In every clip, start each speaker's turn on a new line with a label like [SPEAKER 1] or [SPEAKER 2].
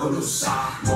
[SPEAKER 1] urusa.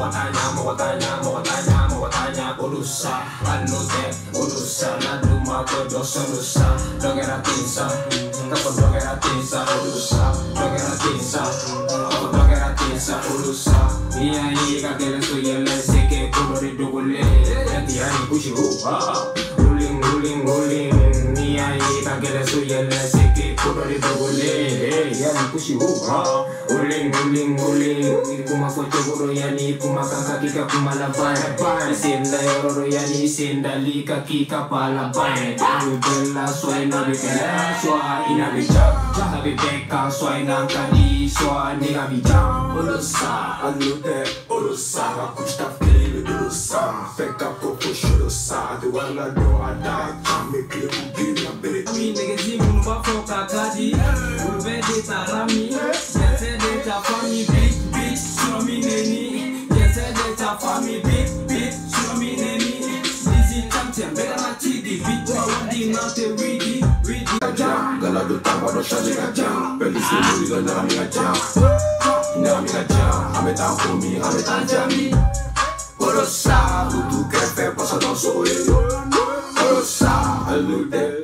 [SPEAKER 1] Mogotanya, urusa. Alute, urusa. Laduma kodo solusa. Dogera tinsa, kapo dogera tinsa, urusa. Dogera tinsa, kapo dogera tinsa, urusa. Iya kakele so yele seke kubori dugule. Yanti hani kushi ruling. Iya kakele so yele seke kubori dugule. Yani kushi ruling. Kuma foto goro yani kuma kakika kuma labane. Senda yororo yani senda lika kika palabane. Bella suena bella sua inabija. Sabi beka suena kadi sua nigabija. Urusa, alute, urusa. Kusta fili urusa. Beka popo shurusa. Duwala do ada kami klipu gina bere. Mi negezi munba foka kadi. Ulve de tarami. Yete de ta fami big. Sunomi neni. Yete de ta fami big. Sunomi neni. Dizzy champion. Bega na chidi. Bitwa wadi na te ready. Galado tabado shaje gajang. Peli sulu ilo nami gajang. Nami gajang. Ametan kumi, ametan jami. Urusa, tutu kefe pasa no soy. Urusa, elude.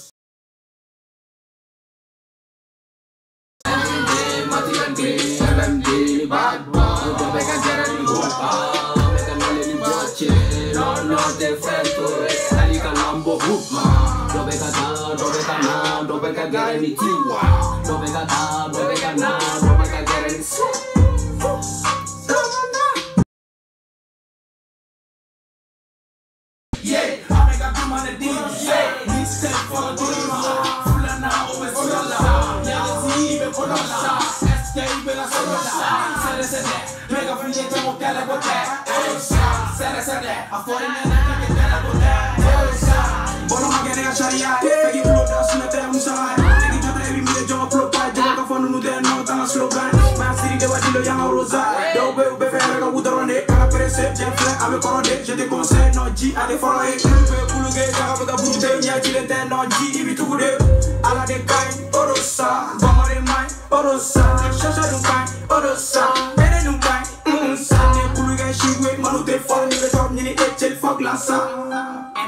[SPEAKER 1] MMD, bad boy. Don't make a get any hopa. Make a melody watch it. No different to it. I like a Lambo hoopma. Don't make a down, don't make a now, don't make a get any tiwa. Don't make a down, don't make a now, don't make a get any sweat. Yeah, I make a come on the deep. Yeah, this step for the dream. Full of now, over full of love. Yeah, it's even for the love. SK, but I saw the love. Say that, make a free and don't get a good day. Say that, I thought in the night, get a good day. Bono magene ga sharia, pegi flow da sunete musai. Negi jotre bi mi jo flow pa jo ka fonu nu de no ta slogan. Ma siri de wadilo yang rosa. Do be fere ga udrone, kala presse, je fle ave corone, je te conseille no G ade follow it. Be kuluge ga ga bute nya chile te no G ibi tugude. Ala de kai, orosa, bomare mai, orosa, shasha du kai, orosa, bene du kai. Sa ne kuluge shigwe, manu te fol ni le top ni echel fog la sa.